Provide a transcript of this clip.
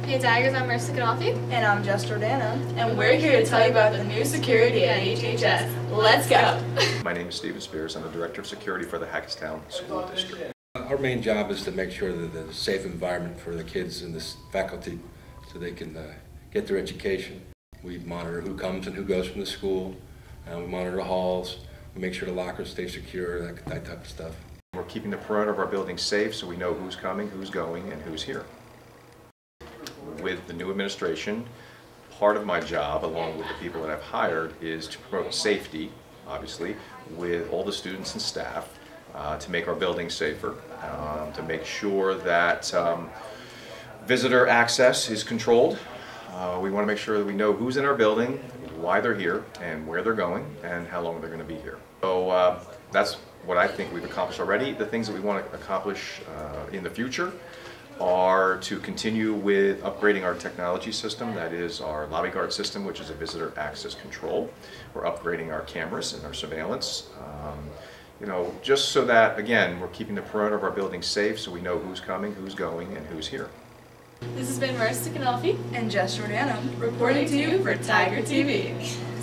Hey Tigers, I'm Marissa Canolfi. And I'm Jess Jordana. And we're here to tell you about the new security at HHS. Let's go! My name is Steven Spears. I'm the Director of Security for the Hackettstown School District. Our main job is to make sure that there's a safe environment for the kids and the faculty so they can get their education. We monitor who comes and who goes from the school. We monitor the halls. We make sure the lockers stay secure, that type of stuff. We're keeping the perimeter of our building safe so we know who's coming, who's going, and who's here. With the new administration, part of my job, along with the people that I've hired, is to promote safety, obviously, with all the students and staff, to make our buildings safer, to make sure that visitor access is controlled. We want to make sure that we know who's in our building, why they're here, and where they're going, and how long they're going to be here. So that's what I think we've accomplished already. The things that we want to accomplish in the future are to continue with upgrading our technology system, that is our lobby guard system, which is a visitor access control. We're upgrading our cameras and our surveillance, just so that, again, we're keeping the perimeter of our building safe so we know who's coming, who's going, and who's here. This has been Marissa Canolfi And Jess Jordana. reporting to you for Tiger TV.